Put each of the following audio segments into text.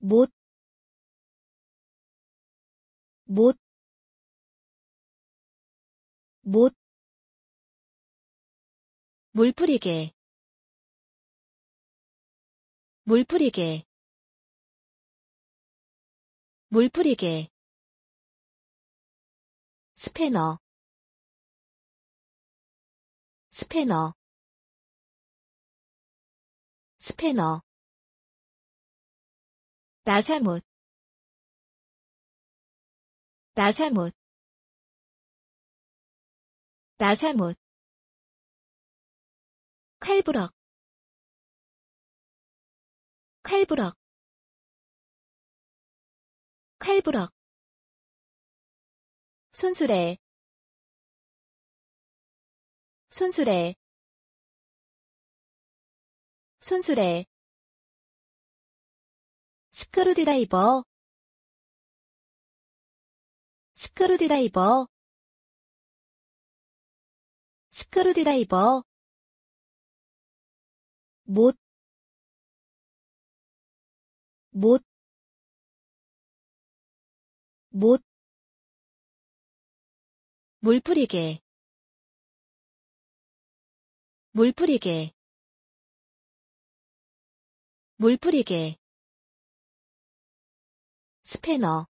못, 못, 못, 물뿌리개, 물뿌리개, 물뿌리개, 스패너, 스패너, 스패너, 나사못, 나사못, 나사못, 칼부럭, 칼부럭, 칼부럭, 손수레, 손수레, 손수레, 스크루드라이버, 스크루드라이버, 스크루드라이버, 못, 못, 못, 물뿌리개, 물뿌리개, 물뿌리개, 스패너,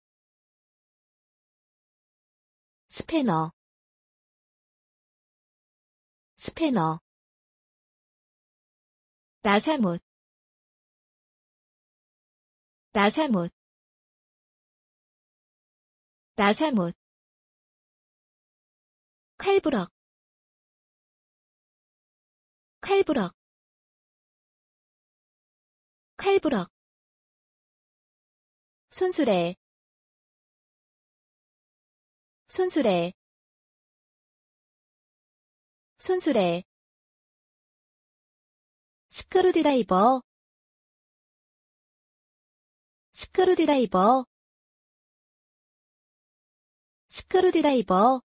스패너, 스패너, 나사못, 나사못, 나사못, 칼부럭, 칼부럭, 칼부럭, 손수레, 손수레, 손수레, 스크루드라이버, 스크루드라이버, 스크루드라이버,